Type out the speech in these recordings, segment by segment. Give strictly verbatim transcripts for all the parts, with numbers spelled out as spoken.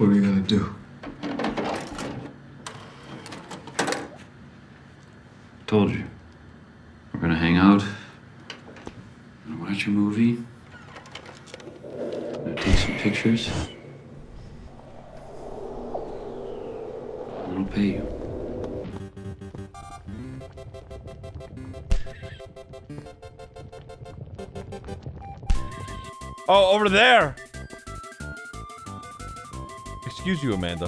What are you gonna do? Told you. We're gonna hang out. Gonna watch a movie. Gonna take some pictures. And I'll pay you. Oh, over there! Excuse you, Amanda.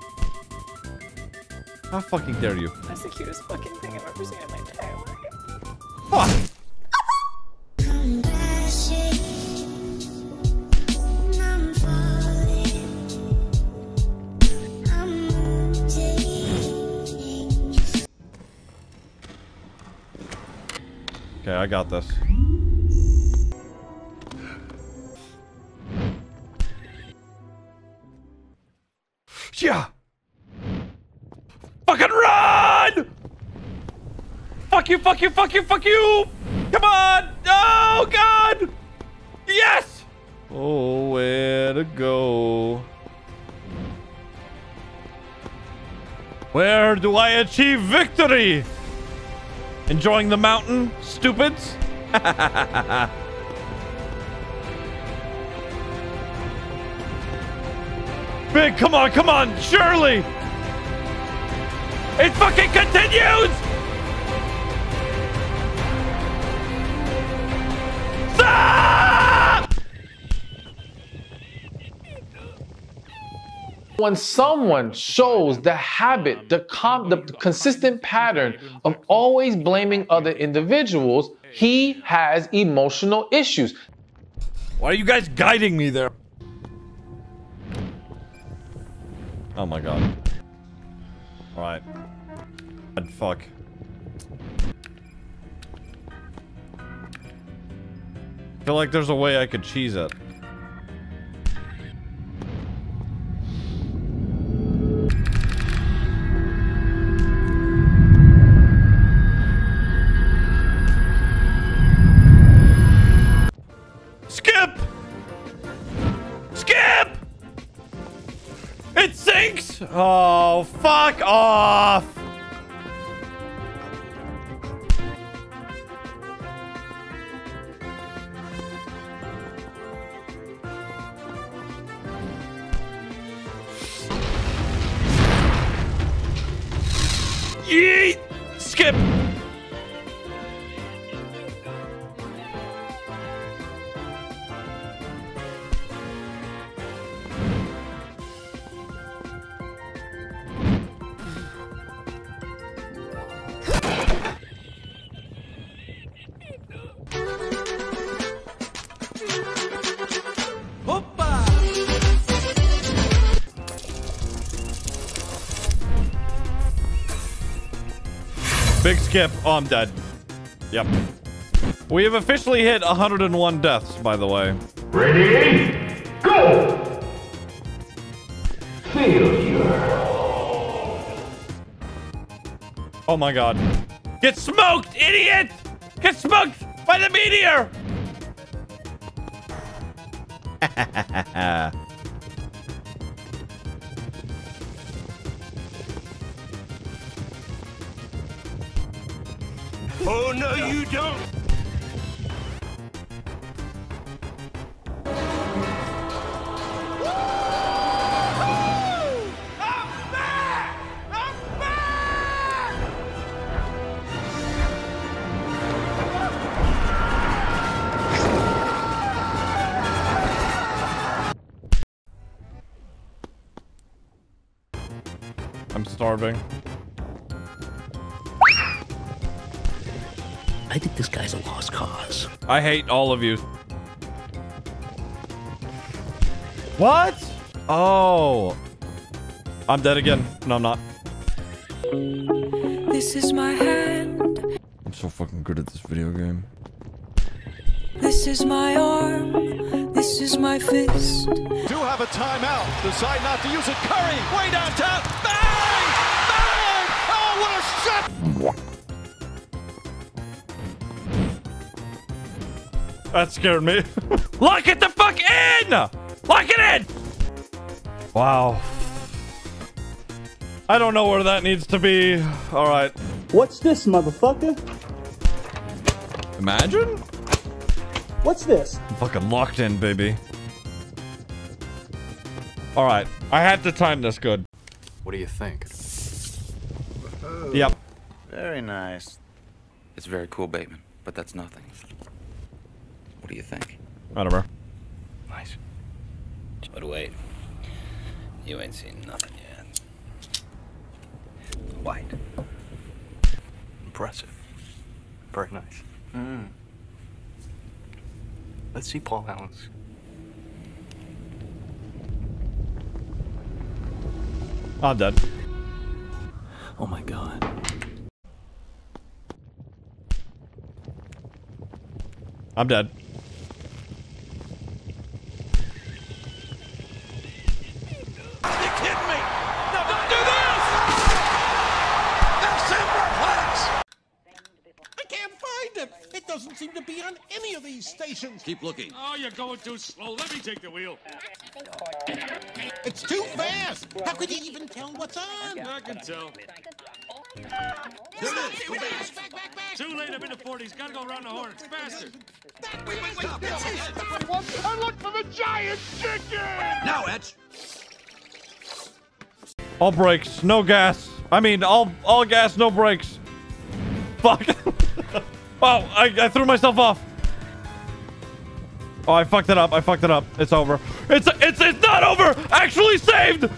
How fucking dare you? That's the cutest fucking thing I've ever seen in my entire life. Fuck! Okay, I got this. Yeah! Fucking run! Fuck you, fuck you, fuck you, fuck you! Come on! Oh, God! Yes! Oh, where to go? Where do I achieve victory? Enjoying the mountain, stupids? Big, come on, come on, surely! It fucking continues! Stop! When someone shows the habit, the, com the consistent pattern of always blaming other individuals, he has emotional issues. Why are you guys guiding me there? Oh my god. Alright. Fuck. I feel like there's a way I could cheese it. Skip! Skip! It sinks! Oh, fuck off! Yeet! Skip! Big skip. Oh, I'm dead. Yep. We have officially hit one hundred and one deaths, by the way. Ready? Go! Failure. Oh my god. Get smoked, idiot! Get smoked by the meteor! Oh, no, you don't! I'm starving. I think this guy's a lost cause. I hate all of you. What? Oh. I'm dead again. No, I'm not. This is my hand. I'm so fucking good at this video game. This is my arm. This is my fist. Do have a timeout. Decide not to use it. Curry, way downtown. Bang! Bang! Oh, what a shot! That scared me. Lock it the fuck in! Lock it in! Wow. I don't know where that needs to be. All right. What's this, motherfucker? Imagine? What's this? I'm fucking locked in, baby. All right. I had to time this good. What do you think? Yep. Very nice. It's very cool, Bateman, but that's nothing. What do you think? Whatever. Nice. But wait. You ain't seen nothing yet. White. Impressive. Very nice. Mm. Let's see Paul Allen's. I'm dead. Oh my god. I'm dead. You kidding me? No, don't do this! That's Superplex! I can't find it. It doesn't seem to be on any of these stations. Keep looking. Oh, you're going too slow. Let me take the wheel. It's too fast. How could you even tell what's on? I can tell. There it is. Go back. Back, back, back. Too late. I'm in the forties. Gotta go around the horn. It's faster. Wait, wait, wait. I look for the giant chicken. Now, Etch. All brakes, no gas. I mean, all all gas, no brakes. Fuck. Oh, I, I threw myself off. Oh, I fucked it up. I fucked it up. It's over. It's it's it's not over. Actually saved.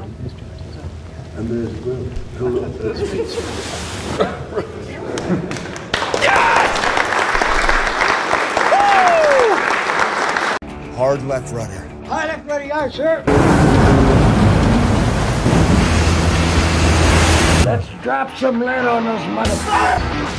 Yes! Woo! Hard left rudder. High left ready, aye, sir. Let's drop some lead on those motherfuckers.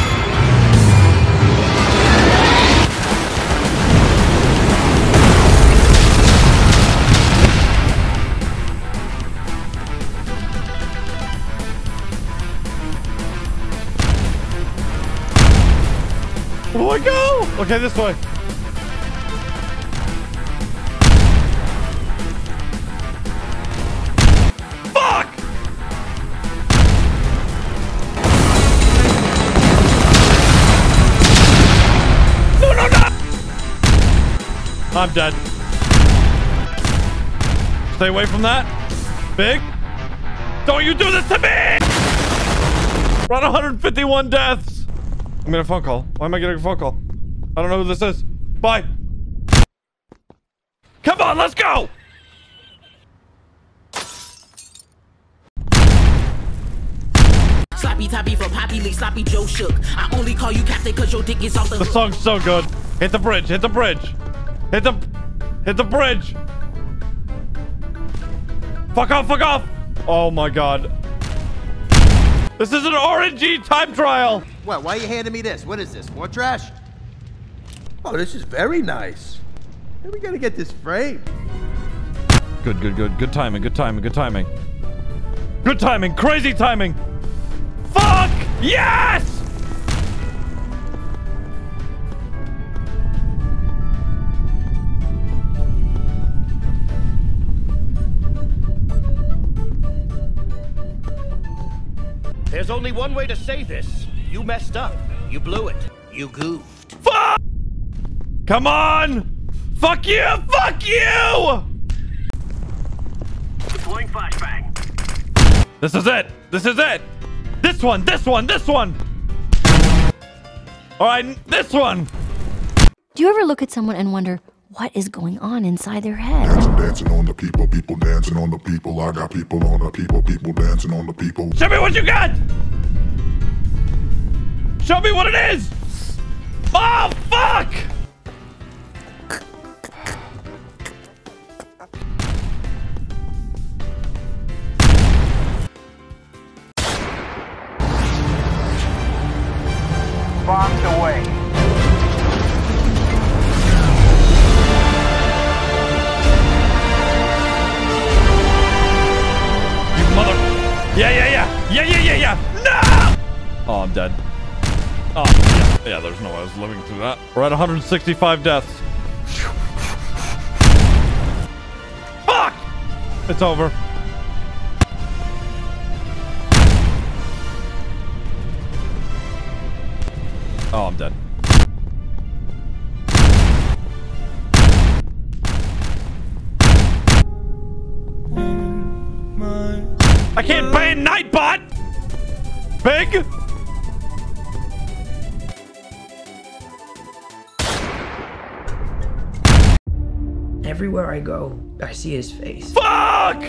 Where do I go? Okay, this way. Fuck! No, no, no! I'm dead. Stay away from that. Big. Don't you do this to me! We're at one hundred fifty-one deaths. I'm getting a phone call. Why am I getting a phone call? I don't know who this is. Bye. Come on, let's go! Sloppy toppy from Poppy Lee, sloppy Joe Shook. I only call you captain cause your dick is off the The song's so good. Hit the bridge, hit the bridge. Hit the hit the bridge. Fuck off, fuck off! Oh my god. This is an R N G time trial! What, why are you handing me this? What is this, more trash? Oh, this is very nice. How are we gonna get this framed? Good, good, good. Good timing, good timing, good timing. Good timing, crazy timing! Fuck! Yes! There's only one way to say this. You messed up. You blew it. You goofed. Fuck! Come on! Fuck you! Fuck you! Deploying flashbang. This is it! This is it! This one! This one! This one! Alright, this one! Do you ever look at someone and wonder what is going on inside their head? Dancing, dancing on the people, people dancing on the people. I got people on the people, people dancing on the people. Show me what you got! Show me what it is! Oh, fuck! Bombs away. You mother... Yeah, yeah, yeah! Yeah, yeah, yeah, yeah! No! Oh, I'm dead. Oh, yeah. Yeah, there's no way I was living through that. We're at one hundred sixty-five deaths. Fuck! It's over. Oh, I'm dead. I can't ban Nightbot! Big! Everywhere I go, I see his face. Fuck!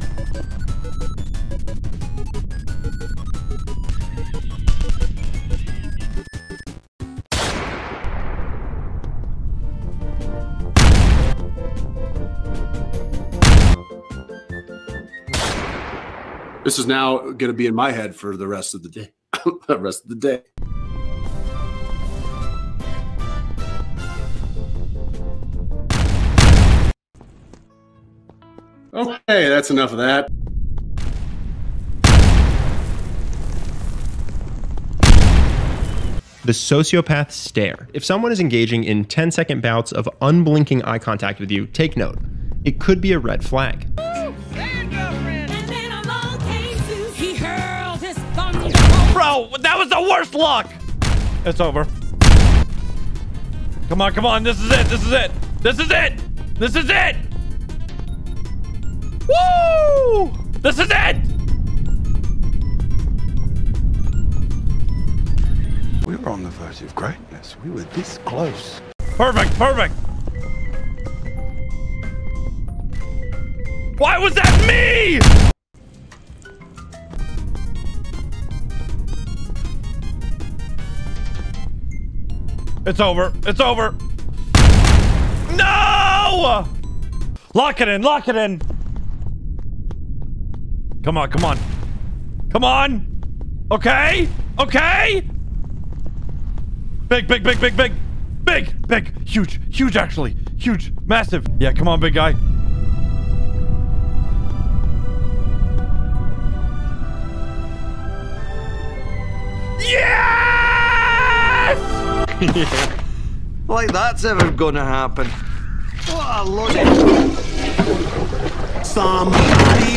This is now going to be in my head for the rest of the day. The rest of the day. Okay, that's enough of that. The sociopath stare. If someone is engaging in ten second bouts of unblinking eye contact with you, take note. It could be a red flag. Bro, that was the worst luck! It's over. Come on, come on, this is it, this is it! This is it! This is it! Woo! This is it! We were on the verge of greatness. We were this close. Perfect, perfect! Why was that me?! It's over. It's over. No! Lock it in. Lock it in. Come on. Come on. Come on. Okay. Okay. Big, big, big, big, big. Big, big. Huge. Huge, actually. Huge. Massive. Yeah, come on, big guy. Yes! Like that's ever gonna happen. What a load of... Somebody